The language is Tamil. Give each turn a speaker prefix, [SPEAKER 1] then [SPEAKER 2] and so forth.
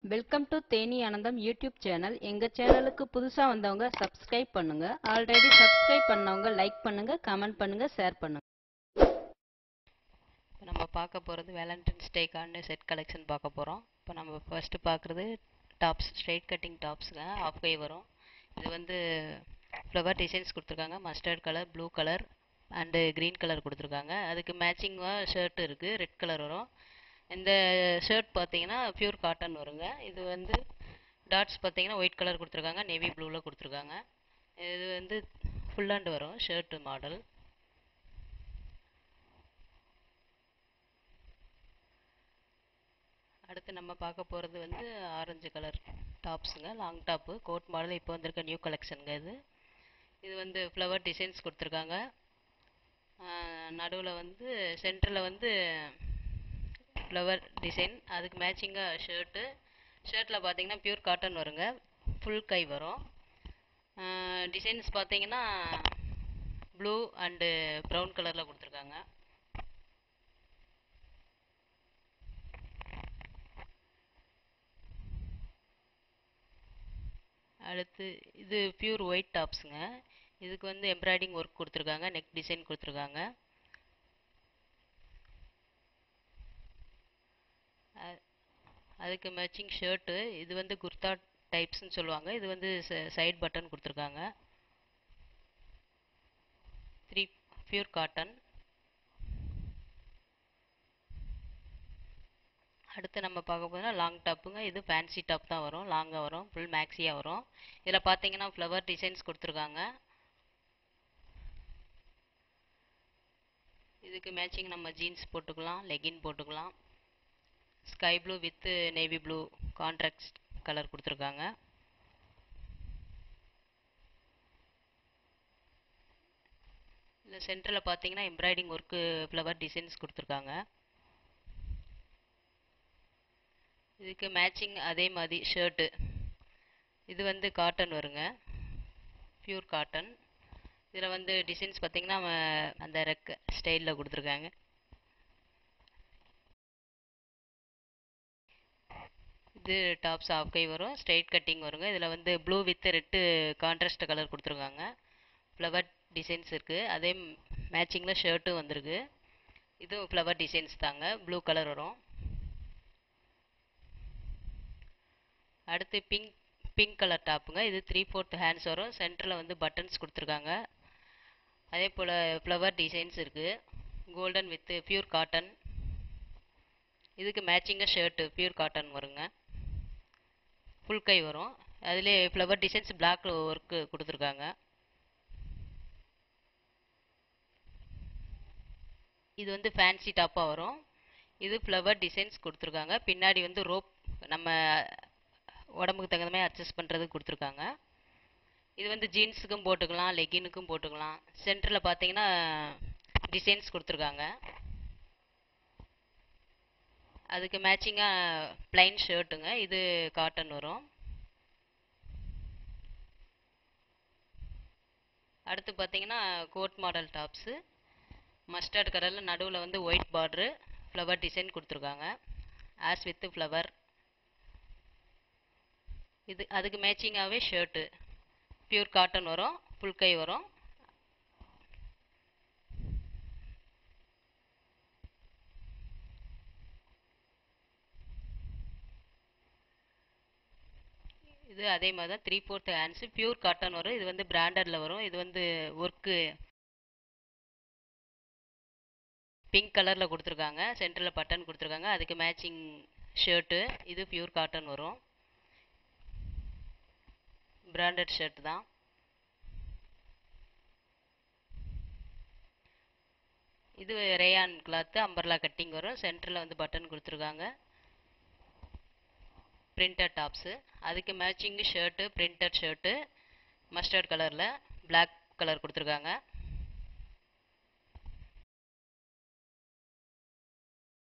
[SPEAKER 1] வெல்கம் டு தேனி ஆனந்தம் யூடியூப் சேனல். எங்க சேனலுக்கு புதுசா வந்தவங்க சப்ஸ்கிரைப் பண்ணுங்க. ஆல்ரெடி சப்ஸ்கிரைப் பண்ணவங்க லைக் பண்ணுங்க, கமெண்ட் பண்ணுங்க, ஷேர் பண்ணுங்க.
[SPEAKER 2] இப்போ நம்ம பார்க்க போகிறது வேலண்டைன்ஸ் டேக்கான செட் கலெக்ஷன் பார்க்க போகிறோம். இப்போ நம்ம ஃபர்ஸ்ட் பார்க்குறது டாப்ஸ், ஸ்ட்ரைட் கட்டிங் டாப்ஸுங்க. ஆஃப் கை வரும். இது வந்து ஃப்ளவர் டிசைன்ஸ் கொடுத்துருக்காங்க. Mustard colour, blue colour and green colour கொடுத்துருக்காங்க. அதுக்கு மேட்சிங்காக ஷர்ட் இருக்குது, ரெட் கலர் வரும். இந்த ஷர்ட் பார்த்தீங்கன்னா பியூர் காட்டன் வருங்க. இது வந்து டாட்ஸ் பார்த்தீங்கன்னா ஒயிட் கலர் கொடுத்துருக்காங்க, நேவி ப்ளூவில் கொடுத்துருக்காங்க. இது வந்து ஃபுல் ஹேண்ட் வரும் ஷர்ட் மாடல். அடுத்து நம்ம பார்க்க போகிறது வந்து ஆரஞ்சு கலர் டாப்ஸுங்க, லாங் டாப்பு, கோட் மாடல். இப்போ வந்திருக்க நியூ கலெக்ஷனுங்க இது. இது வந்து ஃப்ளவர் டிசைன்ஸ் கொடுத்துருக்காங்க. நடுவில் வந்து சென்டரில் வந்து ஃப்ளவர் டிசைன், அதுக்கு மேட்சிங்காக ஷர்ட்டில் பார்த்தீங்கன்னா பியூர் காட்டன் வருங்க, ஃபுல் கை வரும். டிசைன்ஸ் பார்த்தீங்கன்னா ப்ளூ அண்டு ப்ரௌன் கலரில் கொடுத்துருக்காங்க. அடுத்து இது பியூர் ஒயிட் டாப்ஸுங்க. இதுக்கு வந்து எம்ப்ராய்டிங் ஒர்க் கொடுத்துருக்காங்க, நெக் டிசைன் கொடுத்துருக்காங்க. அதுக்கு மேட்சிங் ஷர்ட்டு. இது வந்து குர்தா டைப்ஸ்ன்னு சொல்லுவாங்க. இது வந்து சைட் பட்டன் கொடுத்துருக்காங்க. Pure cotton. அடுத்து நம்ம பார்க்க போனால் லாங் டாப்புங்க. இது ஃபேன்சி டாப் தான் வரும், லாங்காக வரும், ஃபுல் மேக்ஸியாக வரும். இதில் பார்த்தீங்கன்னா ஃப்ளவர் டிசைன்ஸ் கொடுத்துருக்காங்க. இதுக்கு மேட்சிங் நம்ம ஜீன்ஸ் போட்டுக்கலாம், லெகின் போட்டுக்கலாம். Sky blue with navy blue contrast colour கொடுத்துருக்காங்க. இந்த சென்டரில் பார்த்தீங்கன்னா எம்ப்ராய்டிங் ஒர்க்கு ஃப்ளவர் டிசைன்ஸ் கொடுத்துருக்காங்க. இதுக்கு மேட்சிங் அதே மாதிரி ஷர்ட்டு. இது வந்து காட்டன் வருங்க, பியூர் காட்டன். இதில் வந்து டிசைன்ஸ் பார்த்தீங்கன்னா அந்த ரெக்க ஸ்டைலில் கொடுத்துருக்காங்க. இது டாப்ஸ் ஆஃப் கை வரும், ஸ்ட்ரைட் கட்டிங் வருங்க. இதில் வந்து blue with red contrast colour கொடுத்துருக்காங்க. ஃப்ளவர் டிசைன்ஸ் இருக்குது. அதே மேட்சிங்கில் ஷர்ட்டும் வந்திருக்கு. இதுவும் ஃப்ளவர் டிசைன்ஸ் தாங்க, ப்ளூ கலர் வரும். அடுத்து பிங்க் கலர் டாப்புங்க. இது 3/4 ஹேண்ட்ஸ் வரும். சென்டரில் வந்து பட்டன்ஸ் கொடுத்துருக்காங்க. அதே போல் ஃப்ளவர் டிசைன்ஸ் இருக்குது, கோல்டன் வித் பியூர் காட்டன். இதுக்கு மேட்சிங்காக ஷர்ட்டு பியூர் காட்டன் வருங்க, ஃபுல் கை வரும். அதிலே ஃப்ளவர் டிசைன்ஸ் பிளாக் ஒர்க்கு கொடுத்துருக்காங்க. இது வந்து ஃபேன்சி டாப்பாக வரும். இது ஃப்ளவர் டிசைன்ஸ் கொடுத்துருக்காங்க. பின்னாடி வந்து ரோப் நம்ம உடம்புக்கு தகுந்த மாதிரி அட்ஜஸ்ட் பண்ணுறது கொடுத்துருக்காங்க. இது வந்து ஜீன்ஸுக்கும் போட்டுக்கலாம், லெகினுக்கும் போட்டுக்கலாம். சென்டரில் பார்த்தீங்கன்னா டிசைன்ஸ் கொடுத்துருக்காங்க. அதுக்கு மேட்சிங்காக பிளைன் ஷர்ட்டுங்க. இது காட்டன் வரும். அடுத்து பார்த்தீங்கன்னா கோட் மாடல் டாப்ஸு, மஸ்டர்ட் கலரில் நடுவில் வந்து ஒயிட் பார்ட்ரு, ஃப்ளவர் டிசைன் கொடுத்துருக்காங்க, ஆஸ் வித் ஃப்ளவர். இது அதுக்கு மேட்சிங்காகவே ஷர்ட்டு பியூர் காட்டன் வரும், ஃபுல் கை வரும். இது அதே மாதிரி தான் 3/4 ஹேண்ட்ஸு, பியூர் காட்டன் வரும். இது வந்து பிராண்டடில் வரும். இது வந்து ஒர்க்கு பிங்க் கலரில் கொடுத்துருக்காங்க, சென்டரில் பட்டன் கொடுத்துருக்காங்க. அதுக்கு மேட்சிங் ஷர்ட்டு. இது பியூர் காட்டன் வரும், பிராண்டட் ஷர்ட் தான். இது ரேயான் கிளாத்து, அம்பர்லா கட்டிங் வரும். சென்டரில் வந்து பட்டன் கொடுத்துருக்காங்க. Printed tops. அதுக்கு matching shirt, printed shirt, mustard கலரில் பிளாக் கலர் கொடுத்துருக்காங்க.